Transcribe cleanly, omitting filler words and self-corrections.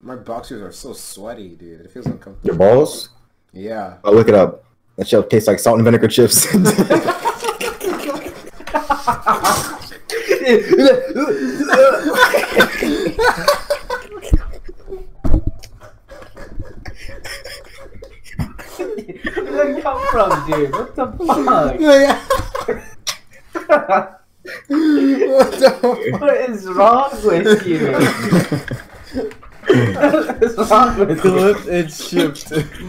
My boxers are so sweaty, dude. It feels uncomfortable. Your balls? Yeah. I'll look it up. That shit tastes like salt and vinegar chips. Where did that come from, dude? What the fuck? What the What is wrong with you? What is wrong with you? It's shipped.